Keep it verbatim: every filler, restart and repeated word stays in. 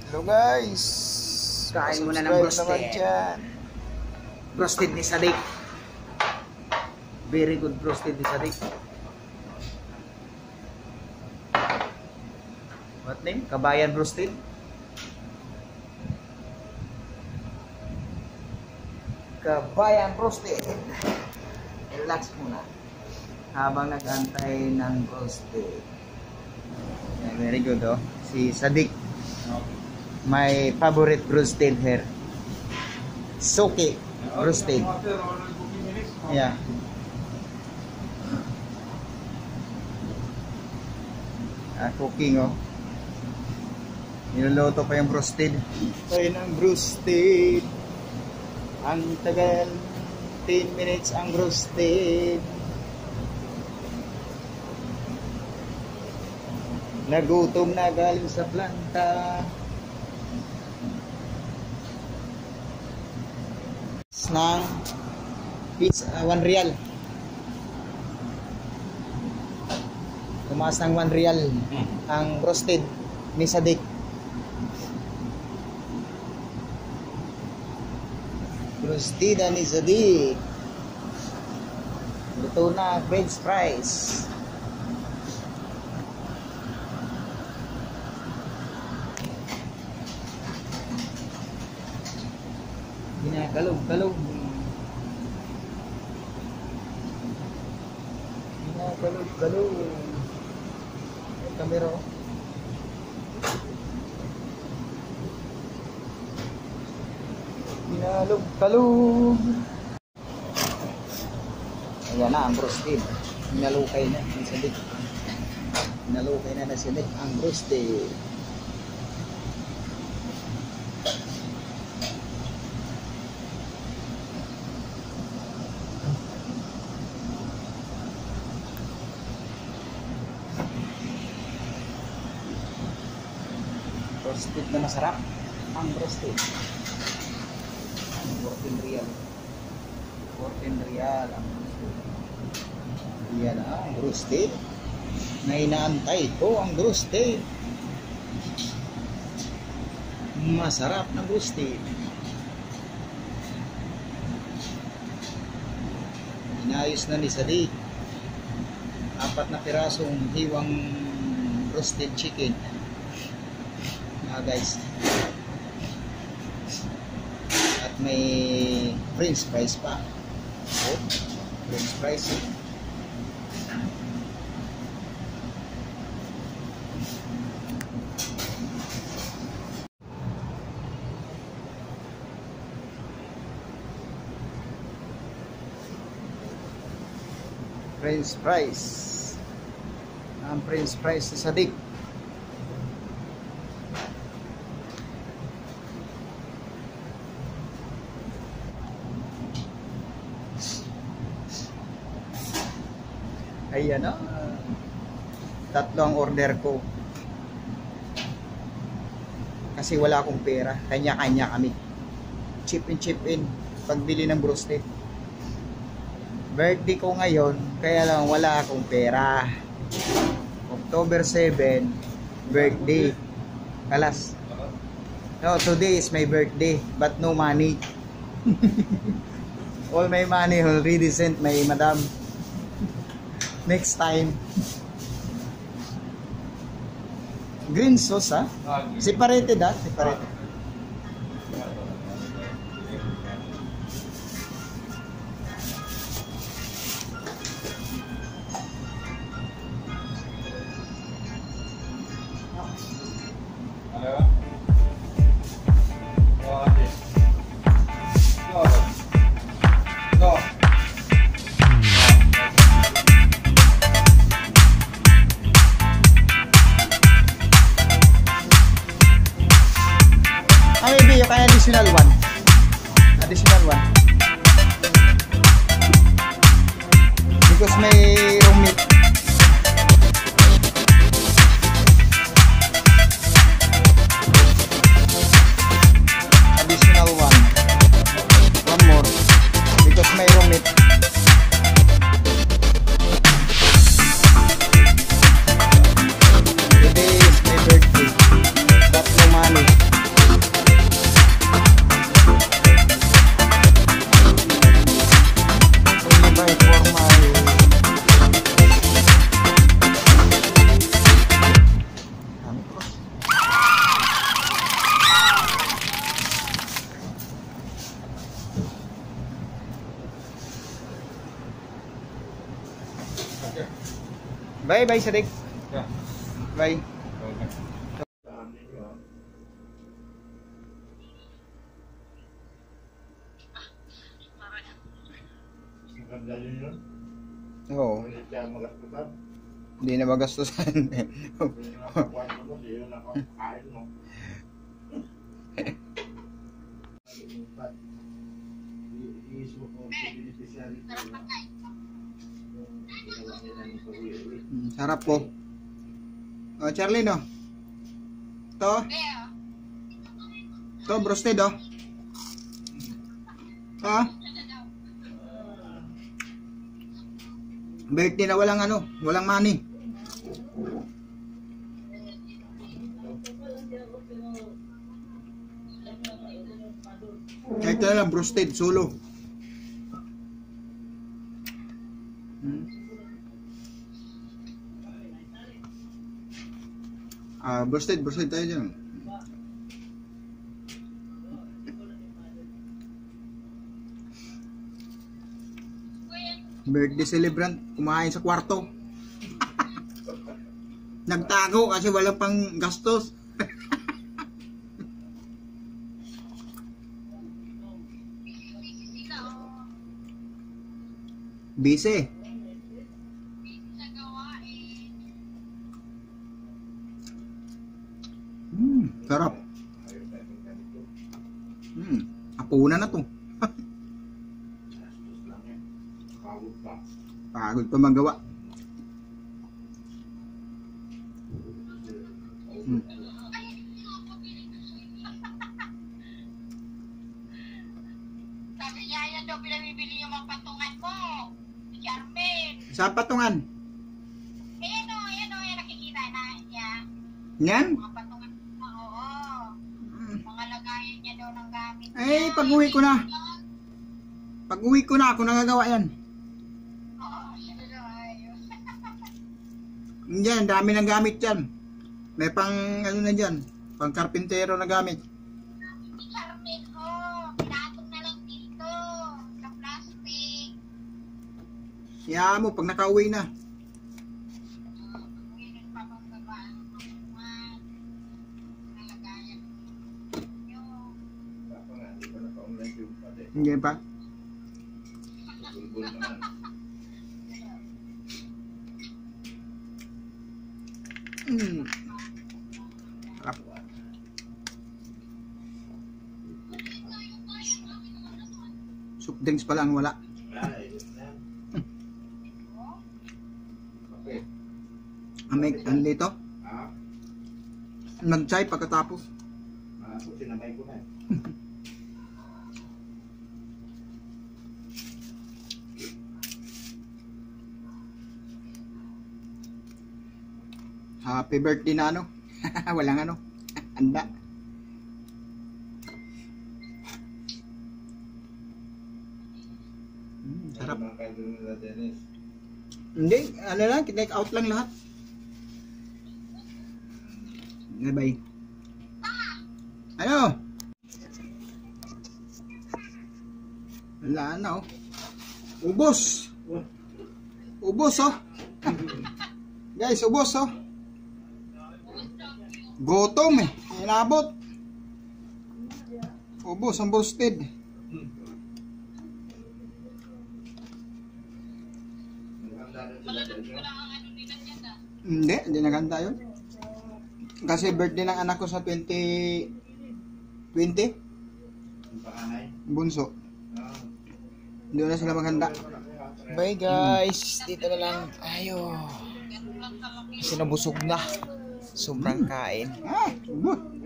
Hello guys! Kain muna ng broasted. Broasted ni Sadik. Very good broasted ni Sadik. What name? Kabayan Broasted. Kabayan Broasted. Relax muna habang nag-antay ng broasted. Yeah, very good oh. Si Sadik. My favorite broasted here. Suki broasted. Yeah. Ah, cooking oh. Niluluto pa yung broasted. Tayo ng broasted. Ang tagal. ten minutes ang broasted. Nagutom na galing sa planta. Ng pizza, uh, one real. Tumaas ng one real ang broasted ni Sadik. Broasted ni Sadik. Luto na french fries. Ginakalog-kalog. Ginakalog-kalog. May kamera. Ginalog-kalog. Ayan na ang broasted. Ginalukay na ang Sadik. Ginalukay na na Sadik ang broasted. Broasted na masarap ang broasted. fourteen real. fourteen real ang broasted. Yan ang broasted. Na inaantay ko ang broasted. Masarap na broasted. Inayos na ni Sadik. Apat na pirasong hiwang roasted chicken. Ah, guys, at may french fries pa. Oh, french fries eh. French fries. Ang french fries sa Sadik. Ayan o. Tatlo ang order ko. Kasi wala akong pera. Kanya-kanya kami. Chip in, chip in. Pagbili ng broasted. Birthday ko ngayon. Kaya lang wala akong pera. October seven. Birthday. Kalas. No, today is my birthday. But no money. All my money already sent my madam. Next time. Green sauce ha? Separated ha? Separated. Ah, maybe yung additional one. Additional one. Because may room meat. Additional one. One more. Because may room meat. Today is my birthday. But no money. Bye bye Sadik. Bye. Oo. Hindi na magastusan. Sarap po. Oh, Charlie no. To. To broasted oh. Ha? Birthday na walang ano, walang money. Ito na lang broasted solo. Hmm. Ah, broasted, broasted tayo dyan. Birthday celebrant, kumain sa kwarto. Nagtago kasi walang pang gastos. Busy. Hmm, sarap. Hmm, apunan na to. Pagod pa magawa. Hmm. Sabi niya, yan daw pinabibili yung mga patungan mo. Charmin. Sa patungan? Ayan o, ayan o, ayan nakikita na niya. Yan? Mga patungan mo, oo. Hmm. Mga lagayan niya daw ng gamit. Eh, pag-uwi ko na. Pag-uwi ko na, ako nagagawa yan. Oo, siya daw ayos. Yan, dami ng gamit yan. May pang, ano na dyan, pang karpintero na gamit. Si Charmin, oh, pinatong na lang dito. Sa plastic. Kaya mo, pag nakauwi na. Uwi ng papagabaan ng patungan. Nalagayan. Yung Hindi pa? Hmm. Sarap. Soup drinks pala ang wala. Amig, ano dito? Nag-chai pagkatapos. Sinamay ko na. Happy birthday na ano? Walang ano? Anda. Hmm, sarap. Hindi, ano lang, take out lang lahat. Bye bye. Ano? Wala na oh. Ubos. Ubos oh. Guys, ubos oh. Gutom eh. Inabot. Ubos ang broasted. Hindi, hindi naganda yun. Kasi birthday ng anak ko sa twenty twenty. Bunso. Hindi na sila maghanda. Bye guys. Dito na lang. Ayo. Kasi nabusog na. Sobrang kain. Ah, good.